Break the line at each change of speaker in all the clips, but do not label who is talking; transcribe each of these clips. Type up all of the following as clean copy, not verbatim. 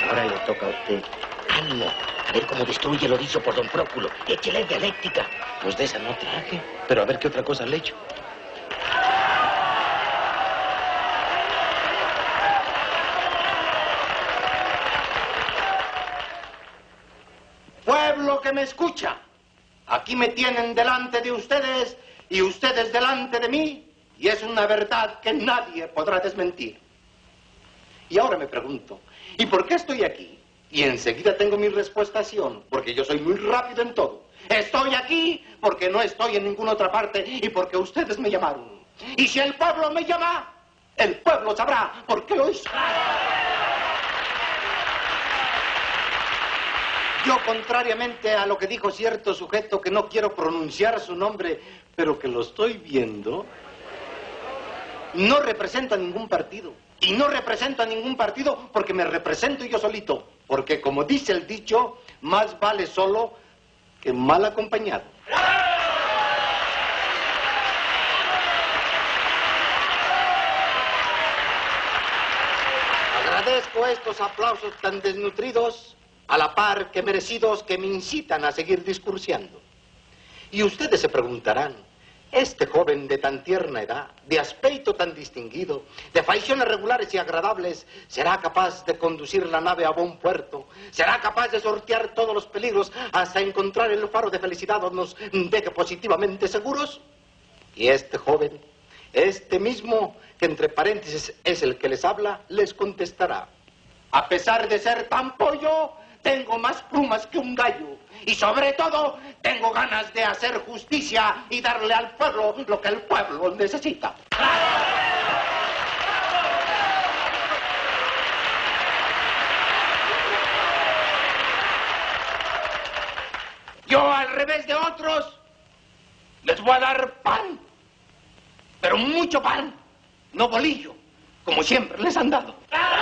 Ahora le toca a usted. ¡Ánimo! A ver cómo destruye lo dicho por don Próculo. Échele dialéctica.
Pues de esa no traje. Pero a ver qué otra cosa le echo.
Pueblo que me escucha, aquí me tienen delante de ustedes y ustedes delante de mí, y es una verdad que nadie podrá desmentir. Y ahora me pregunto, ¿y por qué estoy aquí? Y enseguida tengo mi respuestación, porque yo soy muy rápido en todo. Estoy aquí porque no estoy en ninguna otra parte y porque ustedes me llamaron. Y si el pueblo me llama, el pueblo sabrá por qué lo hizo. Yo, contrariamente a lo que dijo cierto sujeto, que no quiero pronunciar su nombre, pero que lo estoy viendo, no represento a ningún partido. Y no represento a ningún partido porque me represento yo solito. Porque, como dice el dicho, más vale solo que mal acompañado. Agradezco estos aplausos tan desnutridos, a la par que merecidos, que me incitan a seguir discursiando. Y ustedes se preguntarán, este joven de tan tierna edad, de aspecto tan distinguido, de facciones regulares y agradables, ¿será capaz de conducir la nave a buen puerto? ¿Será capaz de sortear todos los peligros hasta encontrar el faro de felicidad donde nos deje positivamente seguros? Y este joven, este mismo, que entre paréntesis es el que les habla, les contestará: a pesar de ser tan pollo, tengo más plumas que un gallo. Y sobre todo, tengo ganas de hacer justicia y darle al pueblo lo que el pueblo necesita. Yo, al revés de otros, les voy a dar pan. Pero mucho pan, no bolillo, como siempre les han dado.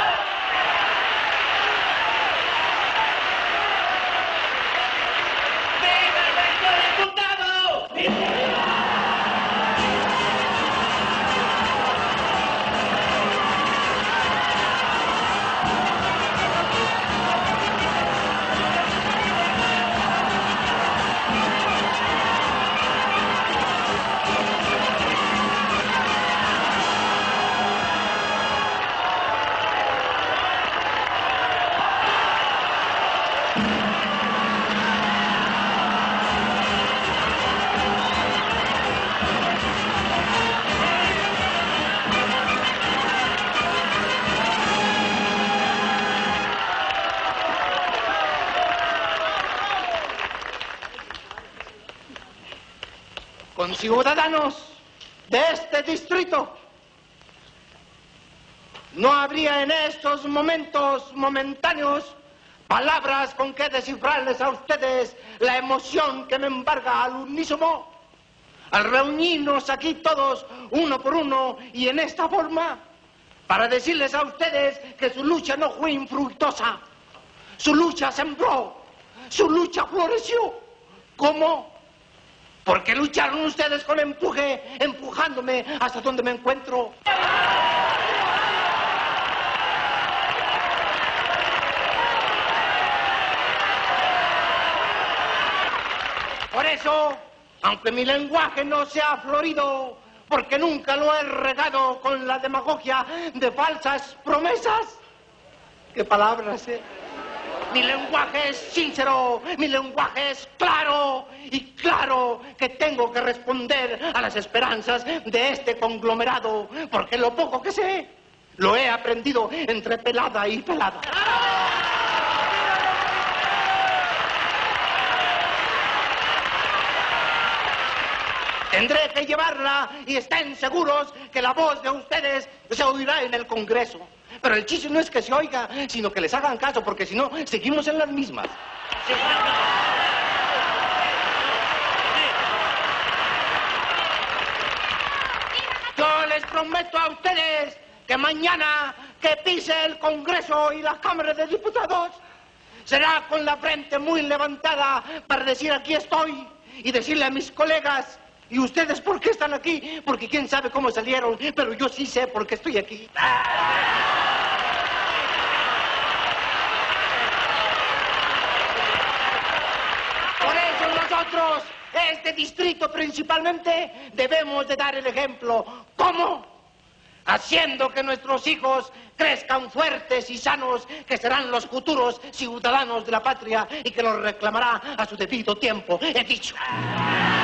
Ciudadanos de este distrito, no habría en estos momentos momentáneos palabras con que descifrarles a ustedes la emoción que me embarga al unísono al reunirnos aquí todos uno por uno y en esta forma para decirles a ustedes que su lucha no fue infructuosa, su lucha sembró, su lucha floreció. ¿Cómo? Porque lucharon ustedes con empuje, empujándome hasta donde me encuentro. Por eso, aunque mi lenguaje no sea florido, porque nunca lo he regado con la demagogia de falsas promesas, ¿qué palabras, Mi lenguaje es sincero, mi lenguaje es claro, y claro que tengo que responder a las esperanzas de este conglomerado, porque lo poco que sé, lo he aprendido entre pelada y pelada. Tendré que llevarla y estén seguros que la voz de ustedes se oirá en el Congreso. Pero el chiste no es que se oiga, sino que les hagan caso, porque si no, seguimos en las mismas. Yo les prometo a ustedes que mañana que pise el Congreso y la Cámara de Diputados, será con la frente muy levantada para decir aquí estoy y decirle a mis colegas: ¿y ustedes por qué están aquí? Porque quién sabe cómo salieron, pero yo sí sé por qué estoy aquí. nosotros, este distrito principalmente, debemos de dar el ejemplo. ¿Cómo? Haciendo que nuestros hijos crezcan fuertes y sanos, que serán los futuros ciudadanos de la patria y que los reclamará a su debido tiempo, he dicho.